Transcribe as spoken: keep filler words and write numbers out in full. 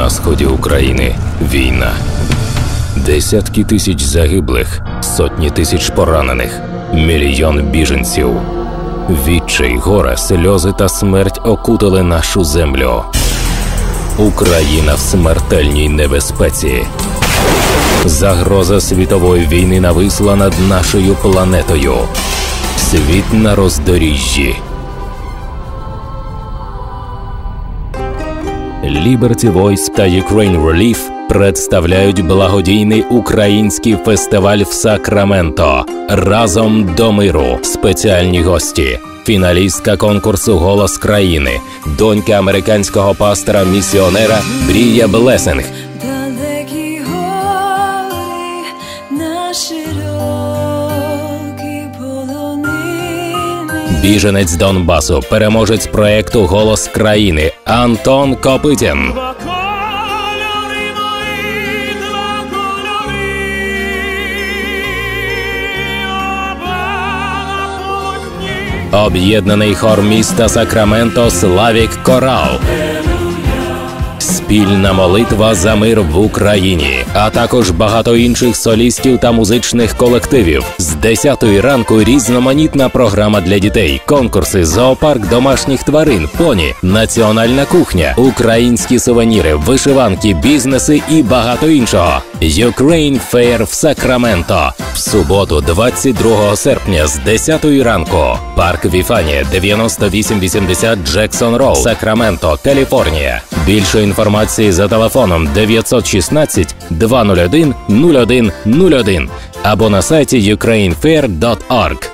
На сході України війна. Десятки тисяч загиблих, сотні тисяч поранених, мільйон біженців. Відчай, горе, сльози та смерть окутали нашу землю. Україна в смертельній небезпеці. Загроза світової війни нависла над нашою планетою. Світ на роздоріжжі. Liberty Voice та Ukraine Relief представляють благодійний український фестиваль в Сакраменто «Разом до миру». Спеціальні гості. Фіналістка конкурсу «Голос країни», донька американського пастора-місіонера Брія Блесинг. Далекі гори, на широкі полонини. Біженець Донбасу, переможець проєкту «Голос країни» Антон Копитін. Об'єднаний хор міста Сакраменто «Славік Корал». Спільна молитва за мир в Україні, а також багато інших солістів та музичних колективів. З десятої ранку різноманітна програма для дітей, конкурси, зоопарк домашніх тварин, поні, національна кухня, українські сувеніри, вишиванки, бізнеси і багато іншого. Ukraine Fair в Сакраменто. В суботу, двадцять другого серпня з десятої ранку. Парк Віфанія, дев'яносто вісім вісімдесят Джексон Роуд, Сакраменто, Каліфорнія. Більше інформації за телефоном дев'ятсот шістнадцять двісті один нуль один нуль один або на сайті юкрейн фейр крапка орг.